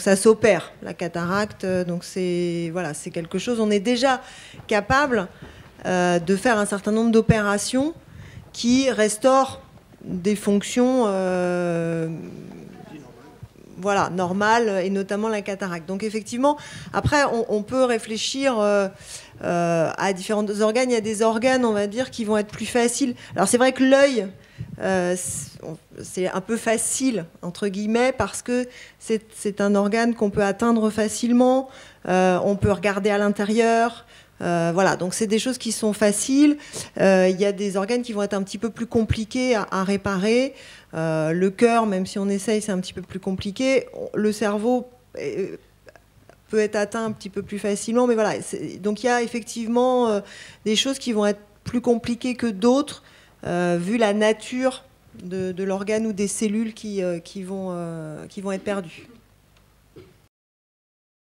ça s'opère, la cataracte. Donc c'est voilà, c'est quelque chose. On est déjà capable de faire un certain nombre d'opérations qui restaurent des fonctions voilà, normales, et notamment la cataracte. Donc effectivement, après, on peut réfléchir à différents organes. Il y a des organes, on va dire, qui vont être plus faciles. Alors c'est vrai que l'œil, c'est un peu facile, entre guillemets, parce que c'est un organe qu'on peut atteindre facilement. On peut regarder à l'intérieur. Voilà, donc c'est des choses qui sont faciles. Il y a des organes qui vont être un petit peu plus compliqués à réparer. Le cœur, même si on essaye, c'est un petit peu plus compliqué. Le cerveau peut être atteint un petit peu plus facilement, mais voilà. Donc il y a effectivement des choses qui vont être plus compliquées que d'autres, vu la nature de l'organe ou des cellules qui vont être perdues.